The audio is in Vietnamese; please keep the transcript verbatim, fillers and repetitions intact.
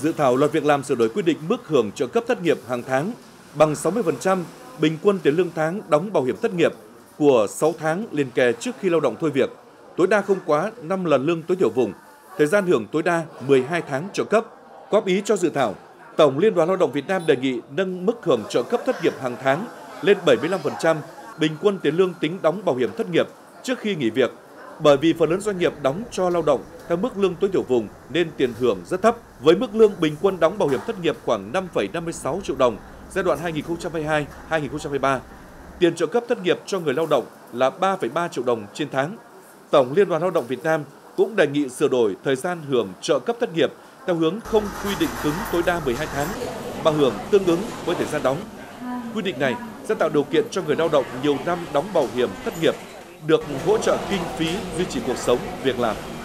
Dự thảo luật việc làm sửa đổi quy định mức hưởng trợ cấp thất nghiệp hàng tháng bằng sáu mươi phần trăm bình quân tiền lương tháng đóng bảo hiểm thất nghiệp của sáu tháng liền kề trước khi lao động thôi việc, tối đa không quá năm lần lương tối thiểu vùng, thời gian hưởng tối đa mười hai tháng trợ cấp. Góp ý cho dự thảo, Tổng Liên đoàn Lao động Việt Nam đề nghị nâng mức hưởng trợ cấp thất nghiệp hàng tháng lên bảy mươi lăm phần trăm bình quân tiền lương tính đóng bảo hiểm thất nghiệp trước khi nghỉ việc, bởi vì phần lớn doanh nghiệp đóng cho lao động theo mức lương tối thiểu vùng nên tiền hưởng rất thấp. Với mức lương bình quân đóng bảo hiểm thất nghiệp khoảng năm phẩy năm mươi sáu triệu đồng giai đoạn hai nghìn không trăm hai mươi hai đến hai nghìn không trăm hai mươi ba, tiền trợ cấp thất nghiệp cho người lao động là ba phẩy ba triệu đồng trên tháng. Tổng Liên đoàn Lao động Việt Nam cũng đề nghị sửa đổi thời gian hưởng trợ cấp thất nghiệp theo hướng không quy định cứng tối đa mười hai tháng mà hưởng tương ứng với thời gian đóng. Quy định này sẽ tạo điều kiện cho người lao động nhiều năm đóng bảo hiểm thất nghiệp được hỗ trợ kinh phí duy trì cuộc sống, việc làm.